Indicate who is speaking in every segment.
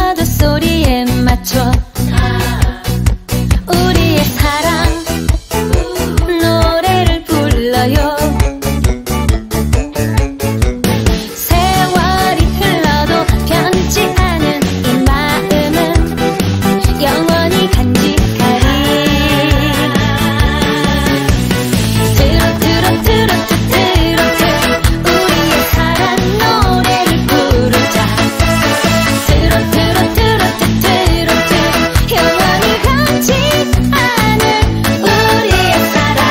Speaker 1: 파도 소리에 맞춰 우리의 사랑 노래를 불러요. 세월이 흘러도 변치 않은 이 마음은 영원히 간직하리. 트로트 트로트 트로트 우리의 사랑 노래를 부르자. 트로트 트로트 트로트 영원히 변치 않은 우리의 사랑.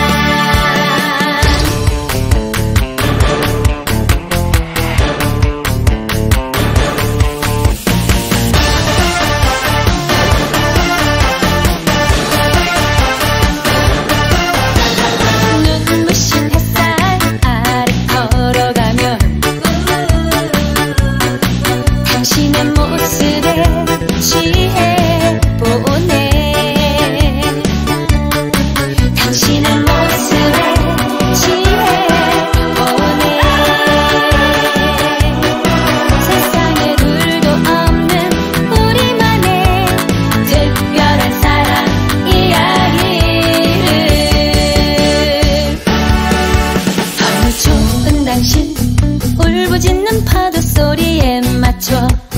Speaker 1: 눈부신 햇살 아래 걸어가면 당신의 모습에 취해보네. 당신의 모습에 취해보네. 세상에 둘도 없는 우리만의 특별한 사랑 이야기를. 너무 좋은 당신 울부짖는 파도 소리에 맞춰